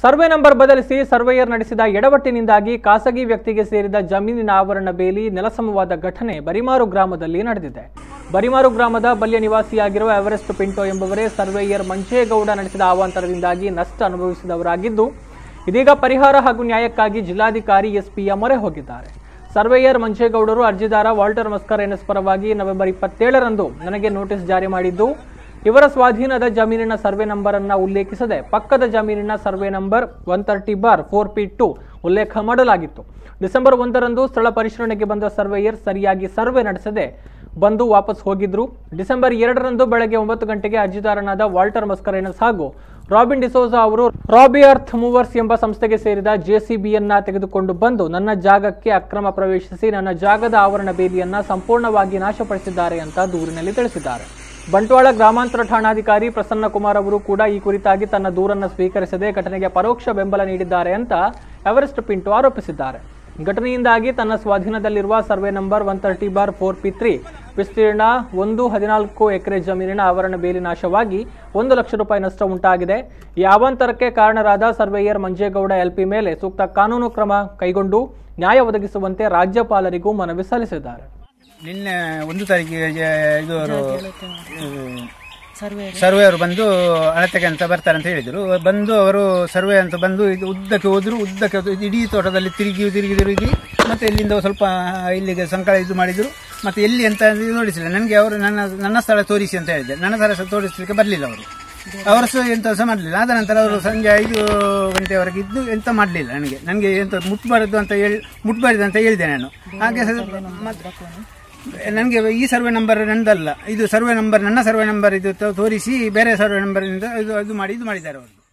Survey number ಬದಲಿಸಿ surveyor ನಡೆಸಿದ ಎಡವಟ್ಟಿನಿಂದಾಗಿ ಖಾಸಗಿ ವ್ಯಕ್ತಿಗೆ ಸೇರಿದ ಜಮೀನಿನ ಆವರಣ ಬೇಲಿ ನೆಲಸಮವಾದ ಘಟನೆ ಬರಿಮಾರು ಗ್ರಾಮದಲ್ಲಿ ನಡೆದಿದೆ. ಬರಿಮಾರು ಗ್ರಾಮದ ಬಲ್ಯ ನಿವಾಸಿಯಾಗಿರುವ ಎವರೆಸ್ಟ್ ಪಿಂಟೋ ಎಂಬುವರೇ ಸರ್ವೇಯರ್ ಮಂಚೇಗೌಡ ನಡೆಸಿದ ಅವಾಂತರದಿಂದಾಗಿ ನಷ್ಟ ಅನುಭವಿಸಿದವರಾಗಿದ್ದು, ಇದೀಗ ಪರಿಹಾರ ಹಾಗೂ ನ್ಯಾಯಕ್ಕಾಗಿ ಜಿಲ್ಲಾಧಿಕಾರಿ ಎಸ್ಪಿಯ ಮೊರೆ ಹೋಗಿದ್ದಾರೆ. ಸರ್ವೇಯರ್ ಮಂಚೇಗೌಡರು ಅರ್ಜಿದಾರ ವಾಲ್ಟರ್ ಮಸ್ಕರ್ ಎನ್ಎಸ್ ಪರವಾಗಿ ನವೆಂಬರ್ 27ರಂದು ನನಗೆ ನೋಟಿಸ್ ಜಾರಿ ಮಾಡಿದ್ದು, ಇವರ ಸ್ವಾಧೀನದ ಜಮೀನಿನ ಸರ್ವೆ ನಂಬರ್ ಅನ್ನು ಉಲ್ಲೇಖಿಸದೆ ಪಕ್ಕದ ಜಮೀನಿನ ಸರ್ವೆ ನಂಬರ್ 130/4P2 ಉಲ್ಲೇಖ ಮಾಡಲಾಗಿತ್ತು. ಡಿಸೆಂಬರ್ 1ರಂದು ಸ್ಥಳ ಪರಿಶೀಲನೆಗೆ ಬಂದ ಸರ್ವೇಯರ್ ಸರಿಯಾಗಿ ಸರ್ವೆ ನಡೆಸದೆ ಬಂದು ವಾಪಸ್ ಹೋಗಿದ್ರು. ಡಿಸೆಂಬರ್ 2ರಂದು ಬೆಳಗ್ಗೆ 9 ಗಂಟೆಗೆ ಅರ್ಜಿದಾರನಾದ ವಾಲ್ಟರ್ ಮಸ್ಕರ್ ಎನ್ಎಸ್ ಹಾಗೂ ರಾಬಿನ್ ಡಿಸೋಜಾ ಅವರು ರಾಬಿ ಅರ್ತ್ ಮೂವರ್ಸ್ ಎಂಬ ಸಂಸ್ಥೆಗೆ ಸೇರಿದ ಜೆಸಿಬಿಯನ್ನ ತೆಗೆದುಕೊಂಡು ಬಂದು ನನ್ನ ಜಾಗಕ್ಕೆ ಅಕ್ರಮ ಪ್ರವೇಶಿಸಿ ನನ್ನ ಜಾಗದ ಆವರಣ ಬೇಲಿಯನ್ನ ಸಂಪೂರ್ಣವಾಗಿ ನಾಶಪಡಿಸಿದ್ದಾರೆ ಅಂತ ದೂರಿನಲ್ಲಿ ತಿಳಿಸಿದ್ದಾರೆ. ಬಂಟ್ವಾಳ ಗ್ರಾಮಾಂತರ ಠಾಣಾಧಿಕಾರಿ ಪ್ರಸನ್ನ ಕುಮಾರ್ ಅವರು ಕೂಡ ಈ ಕುರಿತಾಗಿ ತನ್ನ ದೂರನ್ನು ಸ್ವೀಕರಿಸದೆ ಘಟನೆಗೆ ಪರೋಕ್ಷ ಬೆಂಬಲ ನೀಡಿದ್ದಾರೆ ಅಂತ ಎವರೆಸ್ಟ್ ಪಿಂಟೋ ಆರೋಪಿಸಿದ್ದಾರೆ. ಘಟನೆಯಿಂದಾಗಿ ತನ್ನ ಸ್ವಾಧೀನದಲ್ಲಿರುವ ಸರ್ವೆ ನಂಬರ್ 130/4P3 ವಿಸ್ತೀರ್ಣ 114 ಎಕರೆ ಜಮೀನಿನ ಆವರಣ ಬೇಲಿ ನಾಶವಾಗಿ 1 ಲಕ್ಷ ರೂಪಾಯಿ ನಷ್ಟ ಉಂಟಾಗಿದೆ. ಈ ಅವಾಂತರಕ್ಕೆ ಕಾರಣರಾದ ಸರ್ವೇಯರ್ ಮಂಜೇಗೌಡ ಎಲ್ಪಿ ಮೇಲೆ ಸೂಕ್ತ ಕಾನೂನು ಕ್ರಮ ಕೈಗೊಂಡು ನ್ಯಾಯ ಒದಗಿಸುವಂತೆ ರಾಜ್ಯಪಾಲರಿಗೂ ಮನವಿ ಸಲ್ಲಿಸಿದ್ದಾರೆ. ನಿನ್ನೆ 1 ತಾರೀಕಿಗೆ ಇದು ಸರ್ವೇಯರು ಬಂದು ಅಳತೆಗೆ ಅಂತ ಬರ್ತಾರೆ ಅಂತ ಹೇಳಿದ್ರು. ಬಂದು ಅವರು ಸರ್ವೆ ಅಂತ ಬಂದು ಇದು ಉದ್ದಕ್ಕೆ ಹೋದ್ರು. ಇಡೀ ತೋಟದಲ್ಲಿ ತಿರುಗಿ ಮತ್ತೆ ಇಲ್ಲಿಂದ ಸ್ವಲ್ಪ ಇಲ್ಲಿಗೆ ಸಂಕಳ ಇದು ಮಾಡಿದ್ರು. ಮತ್ತೆ ಎಲ್ಲಿ ಅಂತ ನೋಡಿಸಿಲ್ಲ ನನಗೆ. ಅವರು ನನ್ನ ಸ್ಥಳ ತೋರಿಸಿ ಅಂತ ಹೇಳಿದ್ದೆ. ನನ್ನ ಸ್ಥಳ ತೋರಿಸಲಿಕ್ಕೆ ಬರಲಿಲ್ಲ ಅವರು ಸಹ ಎಂತ ಸಹ ಮಾಡಲಿಲ್ಲ. ಆದ ನಂತರ ಅವರು ಸಂಜೆ 5 ಗಂಟೆವರೆಗೆ ಇದ್ದು ಎಂತ ಮಾಡಲಿಲ್ಲ. ನನಗೆ ಎಂತ ಮುಟ್ಬಾರದು ಅಂತ ಹೇಳಿದೆ ನಾನು. ಹಾಗೆ ನನಗೆ ಈ ಸರ್ವೆ ನಂಬರ್ ನಂದಲ್ಲ, ಇದು ಸರ್ವೆ ನಂಬರ್ ನನ್ನ ಸರ್ವೆ ನಂಬರ್ ಇದು ತೋರಿಸಿ ಬೇರೆ ಸರ್ವೆ ನಂಬರ್ ಇಂದ ಇದು ಮಾಡಿದ್ದಾರೆ ಅವರು.